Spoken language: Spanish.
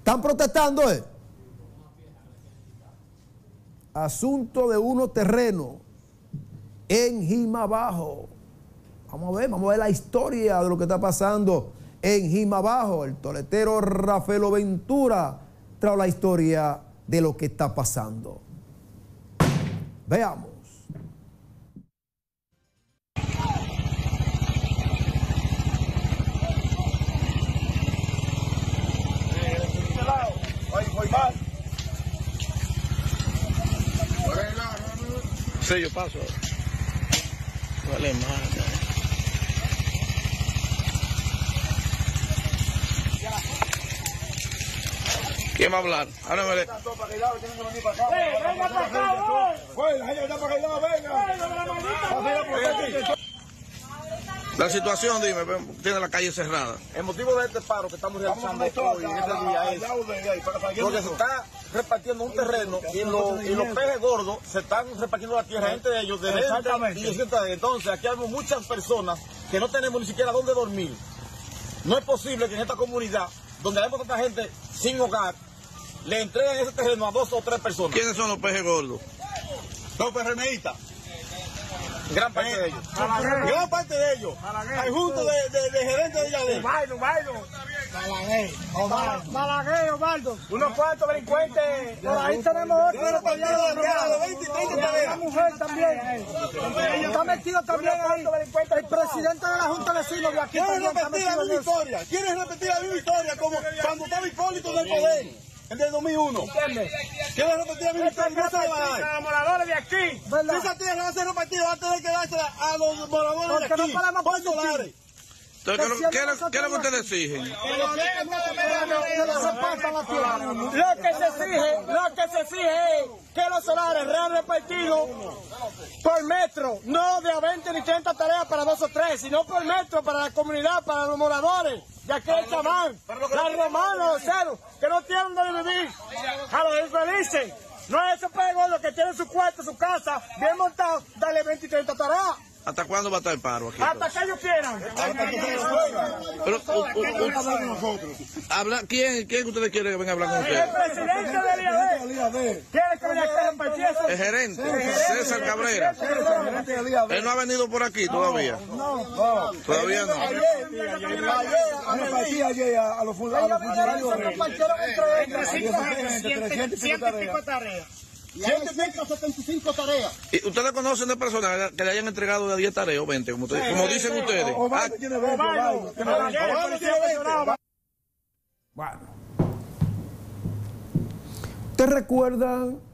¿Están protestando, Asunto de unos terrenos en Jimabajo. Vamos a ver la historia de lo que está pasando en Jimabajo. El toletero Rafael Ventura trae la historia de lo que está pasando. Veamos. Sí, yo paso. Vale, más. ¿Quién va a hablar? Háblame. La situación, dime, tiene la calle cerrada. El motivo de este paro que estamos realizando hoy en este día es porque se está repartiendo un terreno y los pejes gordos se están repartiendo la tierra entre ellos de 20 y 60 días. Entonces aquí hay muchas personas que no tenemos ni siquiera dónde dormir. No es posible que en esta comunidad, donde hay tanta gente sin hogar, le entreguen ese terreno a 2 o 3 personas. ¿Quiénes son los pejes gordos? Los PRMistas. Gran parte de ellos. Gran parte de ellos. Hay juntos de gerentes de Yadel. Balaguer, Osvaldo. Unos cuantos delincuentes. Por ahí tenemos otro. Una mujer también. Está metido también ahí. El presidente de la Junta de Vecinos de aquí. ¿Quieren repetir la misma historia? ¿Quieren repetir la misma historia como cuando estaba Hipólito del poder? En el 2001. ¿Entiendes? ¿Quieren repetir la misma historia? No se la van a dar. Los moradores de aquí. Esa tierra va a ser repartida antes de quedarse a los moradores de Porque aquí. no podemos Por dólares. Entonces, ¿qué es lo que ustedes exigen? Lo que se exige es que los solares sean repartidos por metro, no de a 20 ni 30 tareas para 2 o 3, sino por metro para la comunidad, para los moradores. De aquí el chamán, los romanos, los ceros, que no tienen donde vivir, a los infelices. No es ese pego los que tienen su cuarto, su casa, bien montado, dale 20 y 30 tareas. ¿Hasta cuándo va a estar el paro aquí? Hasta que ellos quieran. Pero, ¿quién ustedes quieren que venga a hablar con El ustedes? presidente del IAD quiere que venga a repartir eso. El gerente, César Cabrera. Él no ha venido por aquí todavía. No. Todavía no. Ayer a los funcionarios. Entre 100 tareas. 175 tareas. ¿Y ustedes conocen de personas que le hayan entregado de 10 tareas o 20, como dicen ustedes? Bueno. ¿Ustedes recuerdan